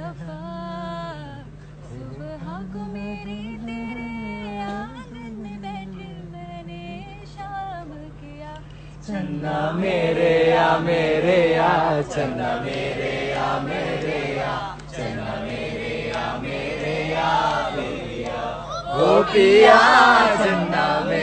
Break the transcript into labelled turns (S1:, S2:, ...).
S1: वफा, सुबह को मेरी तेरे आंगन में बैठी मैंने शाम किया। चन्ना मेरे या मेरे या, चन्ना मेरे या मेरे या, चन्ना मेरे या मेरे या, ओ पिया चन्ना मेरे